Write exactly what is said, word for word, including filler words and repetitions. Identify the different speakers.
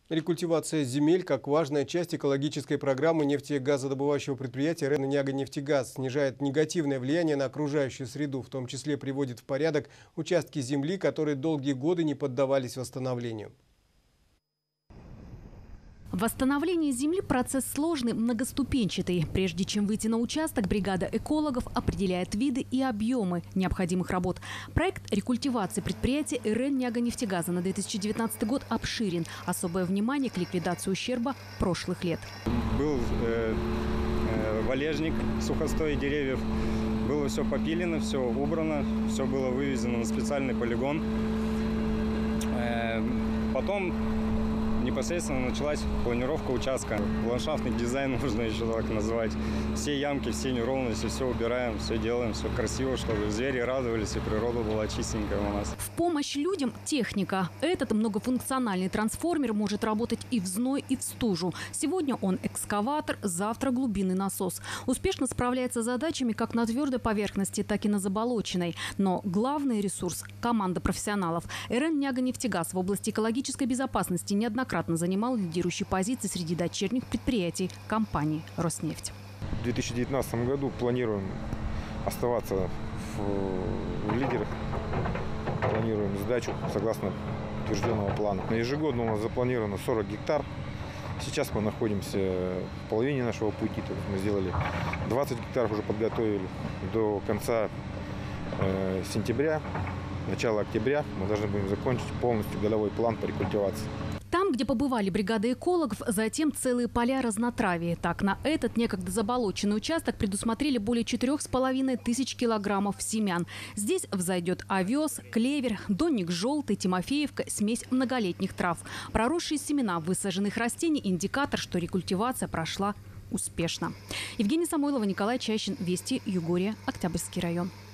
Speaker 1: Рекультивация земель как важная часть экологической программы нефтегазодобывающего предприятия РЭН «Нягонефтегаз» снижает негативное влияние на окружающую среду, в том числе приводит в порядок участки земли, которые долгие годы не поддавались восстановлению.
Speaker 2: Восстановление земли – процесс сложный, многоступенчатый. Прежде чем выйти на участок, бригада экологов определяет виды и объемы необходимых работ. Проект рекультивации предприятия РЭН «Нягонефтегаза» на две тысячи девятнадцатый год обширен. Особое внимание к ликвидации ущерба прошлых лет.
Speaker 3: Был э, э, валежник, сухостой деревьев. Было все попилено, все убрано, все было вывезено на специальный полигон. Э, потом непосредственно началась планировка участка. Ландшафтный дизайн можно еще так назвать. Все ямки, все неровности, все убираем, все делаем, все красиво, чтобы звери радовались и природа была чистенькая у нас.
Speaker 2: В помощь людям техника. Этот многофункциональный трансформер может работать и в зной, и в стужу. Сегодня он экскаватор, завтра глубинный насос. Успешно справляется с задачами как на твердой поверхности, так и на заболоченной. Но главный ресурс – команда профессионалов. РЭН «Нягонефтегаз» в области экологической безопасности неоднократно занимал лидирующие позиции среди дочерних предприятий компании «Роснефть».
Speaker 4: В две тысячи девятнадцатом году планируем оставаться в, в лидерах. Планируем сдачу согласно утвержденного плана. Ежегодно у нас запланировано сорок гектар. Сейчас мы находимся в половине нашего пути. То есть мы сделали двадцать гектаров, уже подготовили. До конца э, сентября, начала октября мы должны будем закончить полностью годовой план по рекультивации.
Speaker 2: Там, где побывали бригады экологов, затем целые поля разнотравия. Так, на этот некогда заболоченный участок предусмотрели более четырех с половиной тысяч килограммов семян. Здесь взойдет овес, клевер, донник желтый, тимофеевка, смесь многолетних трав. Проросшие семена высаженных растений – индикатор, что рекультивация прошла успешно. Евгения Самойлова, Николай Чащин, Вести, Югория, Октябрьский район.